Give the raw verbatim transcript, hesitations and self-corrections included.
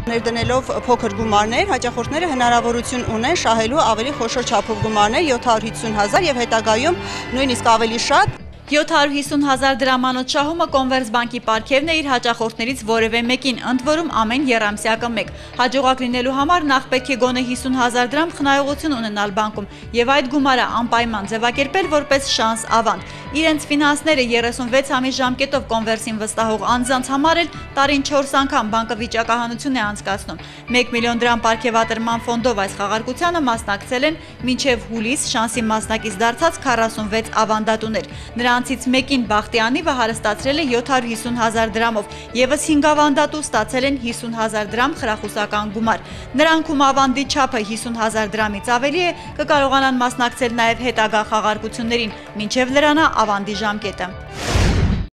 Ներդնելով փոքր գումարներ, հաճախորդները հնարավորություն ունեն շահելու ավելի խոշոր չափով գումարներ յոթ հարյուր հիսուն հազար եւ հետագայում նույնիսկ ավելի շատ։ յոթ հարյուր հիսուն հազար դրամանոց շահումը Կոնվերսբանկի պարգևն է իր հաճախորդներից որևէ մեկին, ընդ որում ամեն եռամսյակը մեկ։ Հաջողակ լինելու համար նախ պետք է գոնե հիսուն հազար դրամ խնայողություն ունենալ բանկում եւ այդ գումարը անպայման ձևակերպել որպես շանս ավանդ։ Իրենց ֆինանսները երեսունվեց ամիս ժամկետով կոնվերսին վստահող անձանց համար էլ տարին չորս անգամ բանկը վիճակահանություն է անցկացնում։ մեկ միլիոն դրամ պարգևատրման ֆոնդով այս խաղարկությանը մասնակցել են մինչև հուլիս շանսի մասնակից դարձած քառասունվեց ավանդատուներ։ Նրանցից մեկին Բախտիանիվը հարստացրել է յոթ հարյուր հիսուն հազար դրամով, ևս հինգ ավանդատու ստացել են հիսուն հազար դրամ խրախուսական գումար։ Նրանք, ում ավանդի չափը հիսուն հազար դրամից ավելի է, կկարողանան մասնակցել նաև հետագա խաղարկություններին, մինչև լրանա ավանդի ժամկետը։